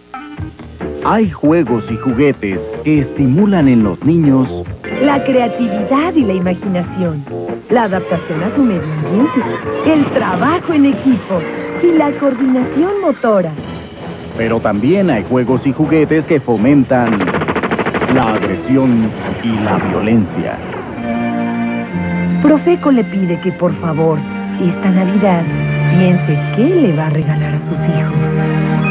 Hay juegos y juguetes que estimulan en los niños la creatividad y la imaginación, la adaptación a su medio ambiente, el trabajo en equipo y la coordinación motora. pero también hay juegos y juguetes que fomentan la agresión y la violencia. Profeco le pide que por favor, esta Navidad, piense qué le va a regalar a sus hijos.